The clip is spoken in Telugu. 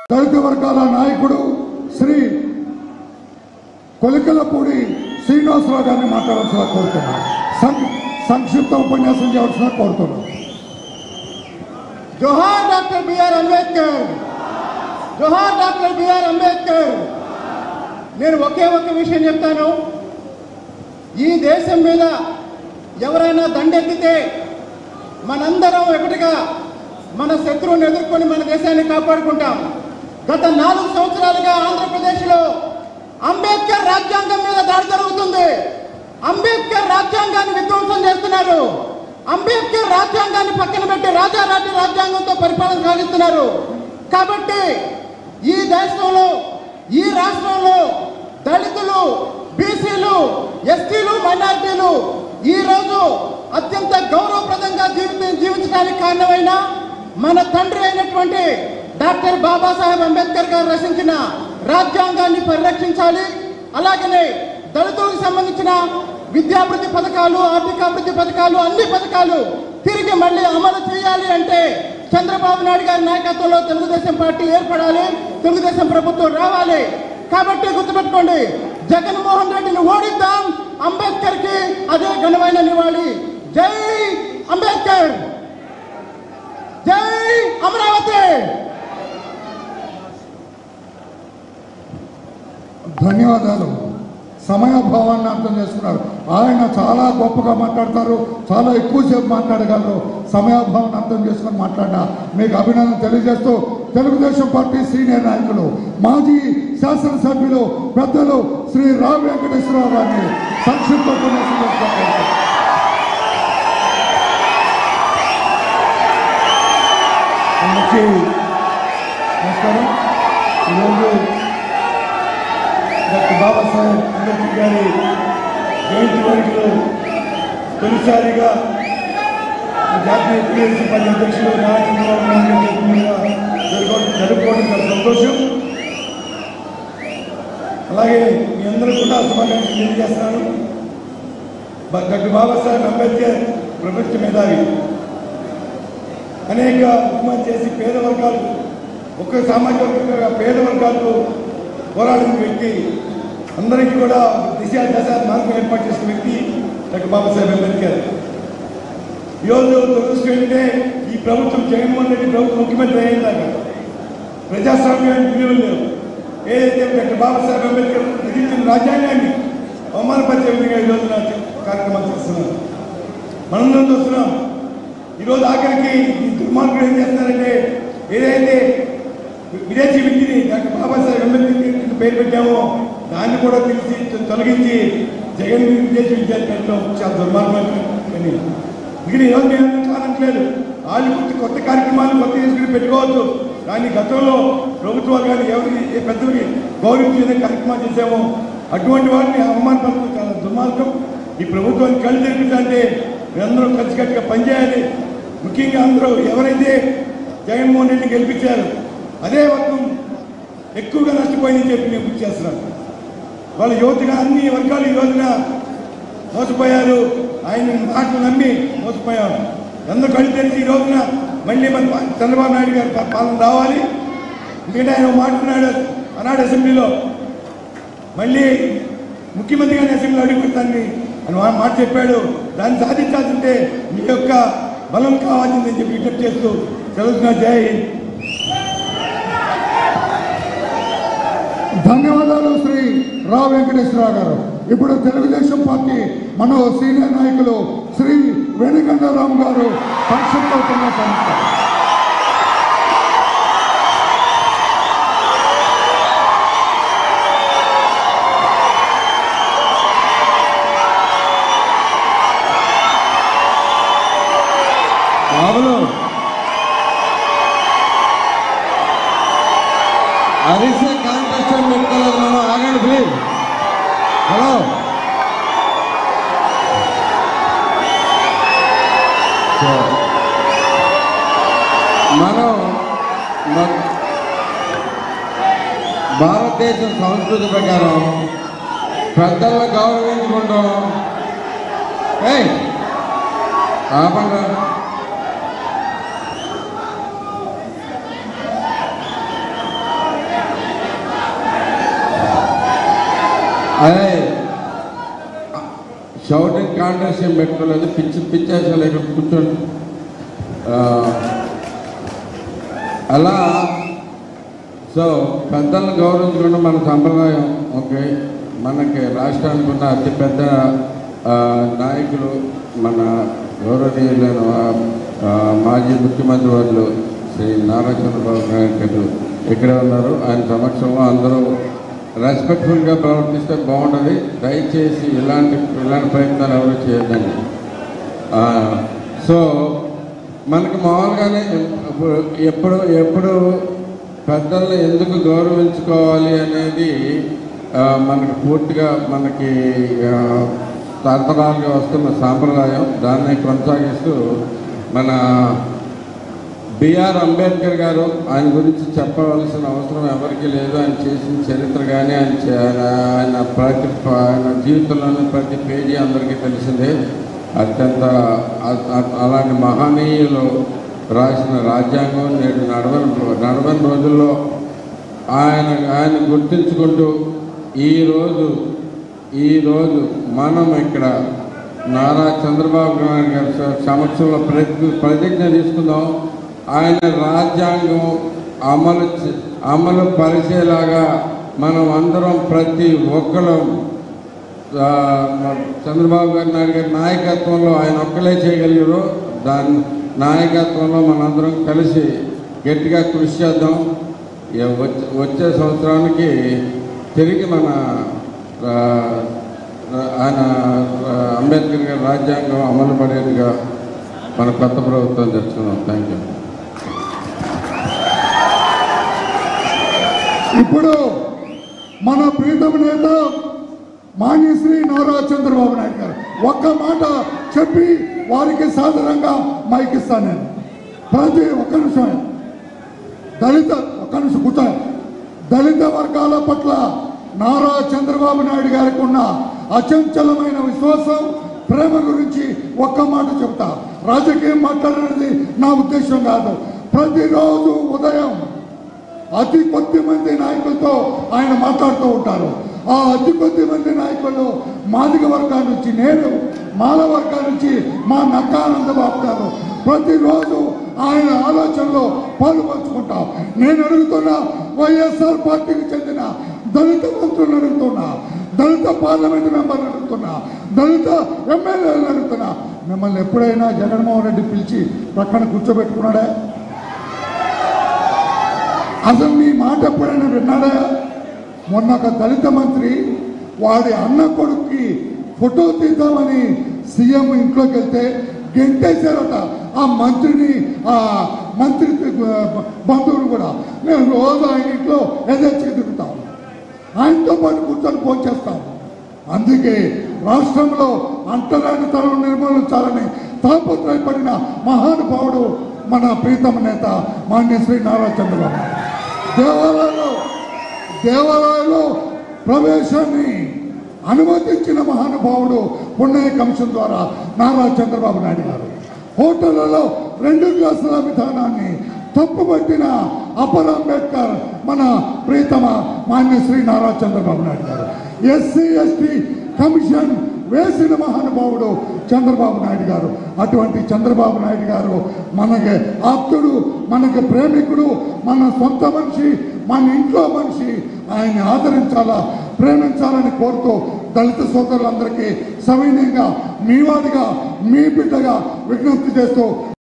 దళిత వర్గాల నాయకుడు శ్రీ కొలికలపూడి శ్రీనివాసరావు గారిని మాట్లాడాల్సిన కోరుతున్నాను. సంక్షిప్త ఉపన్యాసం చేయవలసిన కోరుతున్నాను. జోహార్ డాక్టర్ బిఆర్ అంబేద్కర్, జోహార్ డాక్టర్ బిఆర్ అంబేద్కర్. నేను ఒకే ఒక విషయం చెప్తాను. ఈ దేశం మీద ఎవరైనా దండెత్తితే మనందరం ఒకటిగా మన శత్రువుని ఎదుర్కొని మన దేశాన్ని కాపాడుకుంటాం. గత 4 సంవత్సరాలుగా ఆంధ్రప్రదేశ్లో అంబేద్కర్ రాజ్యాంగం మీద దాడి జరుగుతుంది. అంబేద్కర్ రాజ్యాంగాన్ని విధ్వంసం చేస్తున్నారు. అంబేద్కర్ రాజ్యాంగాన్ని పక్కన పెట్టి రాజారాజ్య రాజ్యాంగంతో పరిపాలన సాగిస్తున్నారు. కాబట్టి ఈ దేశంలో, ఈ రాష్ట్రంలో దళితులు, బీసీలు, ఎస్టీలు, మైనారిటీలు ఈరోజు అత్యంత గౌరవప్రదంగా జీవించడానికి కారణమైన మన తండ్రి అయినటువంటి డాక్టర్ బాబాసాహెబ్ అంబేద్కర్ గారు రచించిన రాజ్యాంగాన్ని పరిరక్షించాలి. అలాగనే దళితులకు సంబంధించిన విద్యాభివృద్ధి పథకాలు, ఆర్థికాభివృద్ధి పథకాలు, అన్ని పథకాలు తిరిగి మళ్ళీ అమలు చేయాలి అంటే చంద్రబాబు నాయుడు గారి నాయకత్వంలో తెలుగుదేశం పార్టీ ఏర్పడాలి, తెలుగుదేశం ప్రభుత్వం రావాలి. కాబట్టి గుర్తుపెట్టుకోండి, జగన్మోహన్ రెడ్డిని ఓడిద్దాం. అంబేద్కర్ కి అదే ఘనమైన నివాళి. జై అంబేద్కర్, జై అమరావతి. ధన్యవాదాలు. సమయాభావాన్ని అర్థం చేసుకున్నారు. ఆయన చాలా గొప్పగా మాట్లాడతారు, చాలా ఎక్కువసేపు మాట్లాడగలరు. సమయాభావాన్ని అర్థం చేసుకుని మాట్లాడినా మీకు అభినందన తెలియజేస్తూ తెలుగుదేశం పార్టీ సీనియర్ నాయకులు, మాజీ శాసనసభ్యులు పెద్దలు శ్రీ రావు వెంకటేశ్వరరావు గారిని సంక్షిప్త ఉపన్యాసం చేస్తున్నారు. నమస్కారం. ఈరోజు డాక్టర్ బాబాసాహెబ్ అంబేద్కర్ గారి జయంతి వేడుకలో తొలిసారిగా జాతీయ టీఎంసీ పార్టీ అధ్యక్షులు నారా చంద్రబాబు నాయుడు జరుపుకోవడం చాలా సంతోషం. అలాగే మీ అందరూ కూడా శుభాకాంక్షలు తెలియజేస్తున్నాను. డాక్టర్ బాబాసాహెబ్ అంబేద్కర్ ప్రపంచ మేధావి, అనేక ఉద్యమాలు చేసి పేద వర్గాలు, ఒక్క సామాజిక వర్గంగా పేద వర్గాలకు పోరాడిన వ్యక్తి, అందరికీ కూడా దిశ దశ మార్గం ఏర్పాటు చేసిన వ్యక్తి డాక్టర్ బాబాసాహెబ్ అంబేద్కర్. ఈరోజు దురదృష్టం ఈ ప్రభుత్వం, జగన్మోహన్ రెడ్డి ప్రభుత్వం ముఖ్యమంత్రి అయ్యేదాకా ప్రజాస్వామ్యానికి విలువలు లేవు. ఏదైతే డాక్టర్ బాబాసాహెబ్ అంబేద్కర్ రచించిన రాజ్యాంగాన్ని అవమానపరిచే విధంగా ఈరోజు కార్యక్రమాలు చేస్తున్నారు. మనందరం చూస్తున్నాం. ఈరోజు ఆఖరికి ఈ దుర్మార్గులు ఏం చేస్తున్నారంటే, ఏదైతే విదేశీ వ్యక్తిని డాక్టర్ బాబాసాహెబ్ అంబేద్కర్ పేరు పెట్టామో దాన్ని కూడా తొలగించి జగన్ విదేశీ విద్యార్థులతో చాలా దుర్మార్గం. ఇక్కడ ఈరోజు మేము కానట్లేదు. వాళ్ళు కొత్త కార్యక్రమాలు కొత్త తీసుకుని పెట్టుకోవచ్చు. కానీ గతంలో ప్రభుత్వాలు కానీ ఏ పెద్దలకి గౌరవించే కార్యక్రమాలు చేసామో అటువంటి వాటిని అవమానపరచడం చాలా దుర్మార్గం. ఈ ప్రభుత్వాన్ని కళ్ళు తెరిపించాలంటే మీరందరూ కలిసికట్టుగా పనిచేయాలి. ముఖ్యంగా అందరూ ఎవరైతే జగన్మోహన్ రెడ్డిని గెలిపించారు అదే వర్గం ఎక్కువగా నష్టపోయిందని చెప్పి నేను గుర్తు చేస్తున్నాను. వాళ్ళ యువతగా అన్ని వర్గాలు ఈ రోజున మోసపోయారు. ఆయన మాటలు నమ్మి మోసపోయారు. అందరూ కళ్ళు తెరిచి ఈ రోజున మళ్ళీ మన చంద్రబాబు నాయుడు గారి పాలన రావాలి. ఎందుకంటే ఆయన మాట్లాడినాడు ఆనాడు అసెంబ్లీలో, మళ్ళీ ముఖ్యమంత్రిగానే అసెంబ్లీలో అడుగుపెడతానని ఆయన మాట చెప్పాడు. దాన్ని సాధించాల్సింటే మీ యొక్క బలం కావాల్సిందని చెప్పి విజ్ఞప్తి చేస్తూ చదువుతున్నా. జై హింద్. ధన్యవాదాలు శ్రీ రావు వెంకటేశ్వరరావు గారు. ఇప్పుడు తెలుగుదేశం పార్టీ మన సీనియర్ నాయకులు శ్రీ వేణుగంగారావు గారు సంక్షిప్త ఉపన్యాసం ఇస్తారు. బాబులు అరిసే కాంటెస్ట్ పెట్టుకోలేదు మనం. ఆగండి ప్లీజ్. హలో, మనం భారతదేశ సంస్కృతి ప్రకారం పెద్దలను గౌరవించుకుంటాం. ఆపండి. అదే షౌటింగ్ కాంటెస్ట్ ఏం పెట్టుకోలేదు, పిచ్చేసాలి ఇక్కడ కూర్చోండి. అలా సో పెద్దలను గౌరవించుకుంటే మన సంప్రదాయం. ఓకే, మనకి రాష్ట్రానికి ఉన్న అతిపెద్ద నాయకులు మన గౌరవనీయులైన మాజీ ముఖ్యమంత్రి వాళ్ళు శ్రీ నారా చంద్రబాబు నాయుడు గారు ఇక్కడే ఉన్నారు. ఆయన సమక్షంలో అందరూ రెస్పెక్ట్ఫుల్గా ప్రవర్తిస్తే బాగుంటుంది. దయచేసి ఇలాంటి ప్రయత్నాలు ఎవరు చేయొద్దండి. సో మనకు మామూలుగానే ఎప్పుడు పెద్దల్ని ఎందుకు గౌరవించుకోవాలి అనేది మనకు పూర్తిగా మనకి తరతరాలుగా వస్తున్న సాంప్రదాయం. దాన్ని కొనసాగిస్తూ మన బిఆర్ అంబేద్కర్ గారు, ఆయన గురించి చెప్పవలసిన అవసరం ఎవరికి లేదు. ఆయన చేసిన చరిత్ర కానీ ఆయన జీవితంలోని ప్రతి పేజీ అందరికీ తెలిసిందే. అత్యంత అలాంటి మహనీయులు రాసిన రాజ్యాంగం నేడు నడవని రోజుల్లో ఆయన గుర్తించుకుంటూ ఈరోజు మనం ఇక్కడ నారా చంద్రబాబు నాయుడు గారి సమక్షంలో ప్రతిజ్ఞ తీసుకుందాం. ఆయన రాజ్యాంగం అమలు పరిచేలాగా మనం అందరం ప్రతి ఒక్కరు చంద్రబాబు నాయుడు గారి నాయకత్వంలో ఆయన ఒక్కలే చేయగలిగారు. దాని నాయకత్వంలో మనందరం కలిసి గట్టిగా కృషి చేద్దాం. వచ్చే సంవత్సరానికి తిరిగి మన ఆయన అంబేద్కర్ గారి రాజ్యాంగం అమలు పడేట్టుగా మన కొత్త ప్రభుత్వం తెచ్చుకున్నాం. Thank you. ఇప్పుడు మన ప్రీతమ నేత మాన్యశ్రీ నారా చంద్రబాబు నాయుడు గారు ఒక్క మాట చెప్పి వారికి సాధారణంగా మైక్ ఇస్తాను. నేను ప్రతి ఒక్క నిమిషం కూర్చోండి. దళిత వర్గాల పట్ల నారా చంద్రబాబు నాయుడు గారికి ఉన్న అచంచలమైన విశ్వాసం, ప్రేమ గురించి ఒక్క మాట చెప్తా. రాజకీయం మాట్లాడేది నా ఉద్దేశం కాదు. ప్రతిరోజు ఉదయం అతి కొద్ది మంది నాయకులతో ఆయన మాట్లాడుతూ ఉంటారు. ఆ అతి కొద్ది మంది నాయకులు మాదిగ వర్గాల నుంచి, నేను మాల వర్గాల నుంచి మా నక్కానంద బాబు గారు ప్రతిరోజు ఆయన ఆలోచనలో పాల్పంచుకుంటాం. నేను అడుగుతున్నా, వైఎస్ఆర్ పార్టీకి చెందిన దళిత మంత్రులను అడుగుతున్నా, దళిత పార్లమెంట్ మెంబర్లు అడుగుతున్నా, దళిత ఎమ్మెల్యేలను అడుగుతున్నా, మిమ్మల్ని ఎప్పుడైనా జగన్మోహన్ రెడ్డి పిలిచి ప్రక్కన కూర్చోబెట్టుకున్నాడా? అసలు మీ మాట ఎప్పుడైనా విన్నాడా? మొన్న ఒక దళిత మంత్రి వాడి అన్న కొడుక్కి ఫోటో తీద్దామని సీఎం ఇంట్లోకి వెళ్తే గెంటేశారట ఆ మంత్రి బంధువులు కూడా. మేము రోజు ఆయన ఇంట్లో ఎదర్చి తిరుగుతాం, ఆయనతో పాటు కూర్చొని ఫోన్ చేస్తాం. అందుకే రాష్ట్రంలో అంటరానితనం నిర్మూలించాలని తాపత్రయపడిన మహానుభావుడు మన ప్రీతమ నేత మాన్యశ్రీ నారా చంద్రబాబు. దేవాలయాల్లో ప్రవేశాన్ని అనుమతించిన మహానుభావుడు పుణ్య కమిషన్ ద్వారా నారా చంద్రబాబు నాయుడు గారు. హోటళ్లలో 2 గ్లాసుల విధానాన్ని తప్పుపట్టిన అపర్ అంబేద్కర్ మన ప్రీతమ మాన్యశ్రీ నారా చంద్రబాబు నాయుడు గారు. ఎస్సీ ఎస్టీ కమిషన్ వేసిన మహానుభావుడు చంద్రబాబు నాయుడు గారు. అటువంటి చంద్రబాబు నాయుడు గారు మనకి ఆప్తుడు, మనకి ప్రేమికుడు, మన సొంత మనిషి, మన ఇంట్లో మనిషి. ఆయన్ని ఆదరించాలా, ప్రేమించాలని కోరుతూ దళిత సోదరులందరికీ సవినయంగా మీ వాడిగా, మీ బిడ్డగా విజ్ఞప్తి చేస్తూ